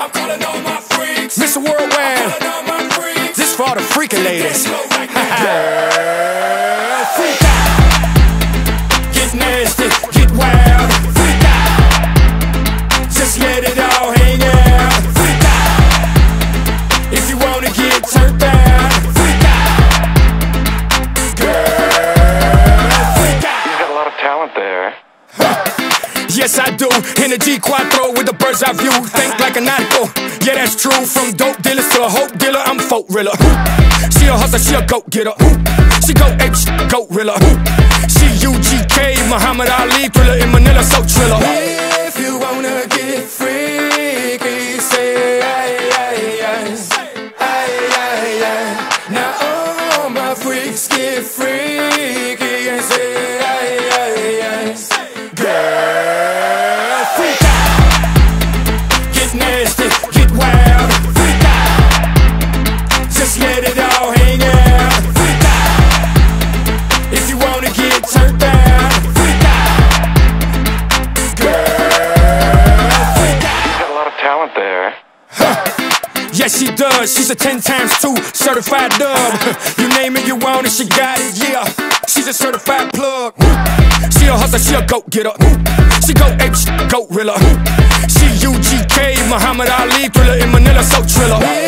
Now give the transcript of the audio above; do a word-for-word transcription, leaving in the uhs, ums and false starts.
I'm calling all my freaks. Mister Worldwide, I'm calling all my freaks. this for all the freaking ladies. Girl, freak out. Get nasty, get wild. Freak out. Just let it all hang out. Freak out. If you wanna get turned down. Freak out. Girl, freak out. You got a lot of talent there. Yes, I do. In the G Quattro with the bird's eye view. Think like a nautical. Yeah, that's true. From dope dealers to a hope dealer, I'm folk riller. She a hustler, she a goat getter. She go H, goat riller. She U G K, Muhammad Ali, thriller in Manila, so triller. If you wanna get freaky, say aye, aye, aye. Aye, aye, aye. Now all my freaks get freaky and say aye, aye, aye. Girl, freak out. Get nasty, get wild. Freak out. Just let it all hang out. Freak out. If you wanna get turned down. Freak out. Girl, freak out. You got a lot of talent there. Huh. Yes, she does. She's a ten times two certified dub. You name it, you want it, she got it, yeah. She's a certified plug. She a hustler, she a goat getter. She go H, goat riller. She U G K, Muhammad Ali, thriller in Manila, so triller.